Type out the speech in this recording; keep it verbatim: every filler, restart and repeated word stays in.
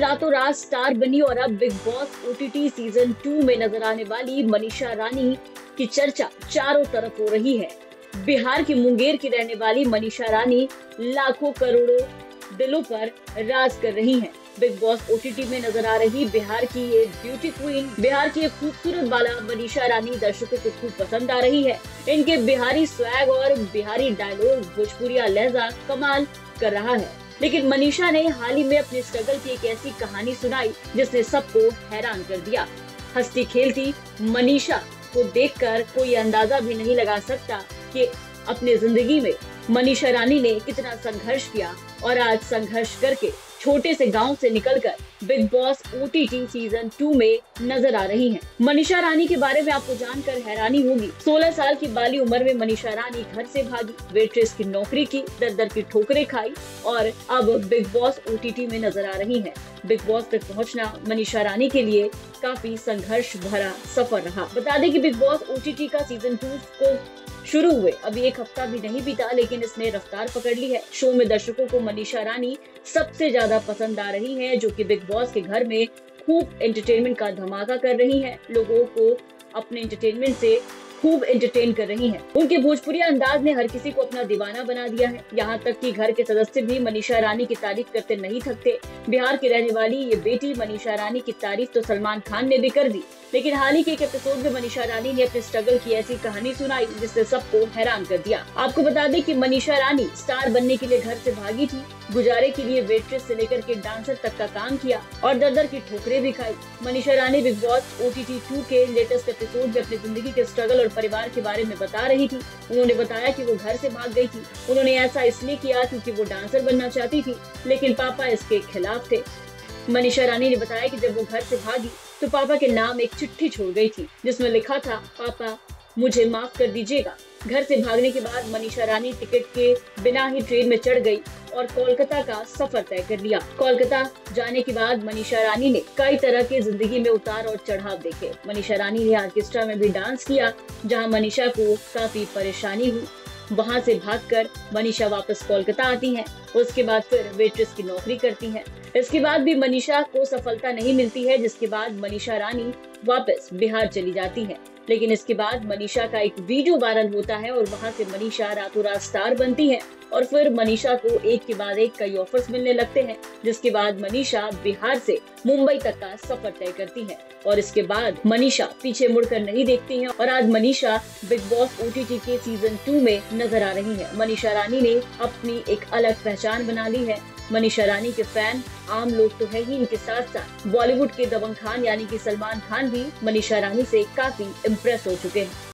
रातों रात स्टार बनी और अब Bigg Boss OTT season two में नजर आने वाली मनीषा रानी की चर्चा चारों तरफ हो रही है। बिहार की मुंगेर की रहने वाली मनीषा रानी लाखों करोड़ों दिलों पर राज कर रही हैं। बिग बॉस ओटीटी में नजर आ रही बिहार की ये ब्यूटी क्वीन, बिहार की एक खूबसूरत बाला मनीषा रानी दर्शकों को खूब पसंद आ रही है। इनके बिहारी स्वैग और बिहारी डायलॉग, भोजपुरिया लहजा कमाल कर रहा है। लेकिन मनीषा ने हाल ही में अपने स्ट्रगल की एक ऐसी कहानी सुनाई जिसने सबको हैरान कर दिया। हंसती खेलती मनीषा को देखकर कोई अंदाजा भी नहीं लगा सकता कि अपने जिंदगी में मनीषा रानी ने कितना संघर्ष किया और आज संघर्ष करके छोटे से गांव से निकलकर Bigg Boss OTT season two में नजर आ रही हैं। मनीषा रानी के बारे में आपको जानकर हैरानी होगी। सोलह साल की बाली उम्र में मनीषा रानी घर से भागी, वेट्रेस की नौकरी की, दर दर की ठोकरें खाई और अब बिग बॉस ओटीटी में नजर आ रही हैं। बिग बॉस तक पहुंचना मनीषा रानी के लिए काफी संघर्ष भरा सफर रहा। बता दें कि बिग बॉस ओटीटी का सीजन टू को शुरू हुए अभी एक हफ्ता भी नहीं बीता, लेकिन इसने रफ्तार पकड़ ली है। शो में दर्शकों को मनीषा रानी सबसे ज्यादा पसंद आ रही है, जो कि बिग बॉस के घर में खूब एंटरटेनमेंट का धमाका कर रही है। लोगों को अपने एंटरटेनमेंट से खूब एंटरटेन कर रही हैं। उनके भोजपुरी अंदाज ने हर किसी को अपना दीवाना बना दिया है। यहाँ तक कि घर के सदस्य भी मनीषा रानी की तारीफ करते नहीं थकते। बिहार की रहने वाली ये बेटी मनीषा रानी की तारीफ तो सलमान खान ने भी कर दी, लेकिन हाल ही के एक एपिसोड में मनीषा रानी ने अपने स्ट्रगल की ऐसी कहानी सुनाई जिसने सबको हैरान कर दिया। आपको बता दें कि मनीषा रानी स्टार बनने के लिए घर से भागी थी, गुजारे के लिए वेट्रेस से लेकर के डांसर तक का काम किया और दर दर की ठोकरें भी खाई। Manisha Rani Bigg Boss OTT two के लेटेस्ट एपिसोड में अपनी जिंदगी के स्ट्रगल और परिवार के बारे में बता रही थी। उन्होंने बताया कि वो घर से भाग गई थी। उन्होंने ऐसा इसलिए किया क्योंकि वो डांसर बनना चाहती थी, लेकिन पापा इसके खिलाफ थे। मनीषा रानी ने बताया कि जब वो घर से भागी तो पापा के नाम एक चिट्ठी छोड़ गई थी जिसमें लिखा था, पापा मुझे माफ कर दीजिएगा। घर से भागने के बाद मनीषा रानी टिकट के बिना ही ट्रेन में चढ़ गई और कोलकाता का सफर तय कर लिया। कोलकाता जाने के बाद मनीषा रानी ने कई तरह के जिंदगी में उतार और चढ़ाव देखे। मनीषा रानी ने ऑर्केस्ट्रा में भी डांस किया, जहां मनीषा को काफी परेशानी हुई। वहां से भागकर मनीषा वापस कोलकाता आती हैं। उसके बाद फिर वेट्रेस की नौकरी करती हैं। इसके बाद भी मनीषा को सफलता नहीं मिलती है, जिसके बाद मनीषा रानी वापस बिहार चली जाती है। लेकिन इसके बाद मनीषा का एक वीडियो वायरल होता है और वहां से मनीषा रातों रात स्टार बनती है और फिर मनीषा को एक के बाद एक कई ऑफर्स मिलने लगते हैं, जिसके बाद मनीषा बिहार से मुंबई तक का सफर तय करती है और इसके बाद मनीषा पीछे मुड़कर नहीं देखती है और आज मनीषा बिग बॉस ओटीटी के सीजन टू में नजर आ रही है। मनीषा रानी ने अपनी एक अलग पहचान बना ली है। मनीषा रानी के फैन आम लोग तो है ही, इनके साथ साथ बॉलीवुड के दबंग खान यानी कि सलमान खान भी मनीषा रानी से काफी इम्प्रेस हो चुके हैं।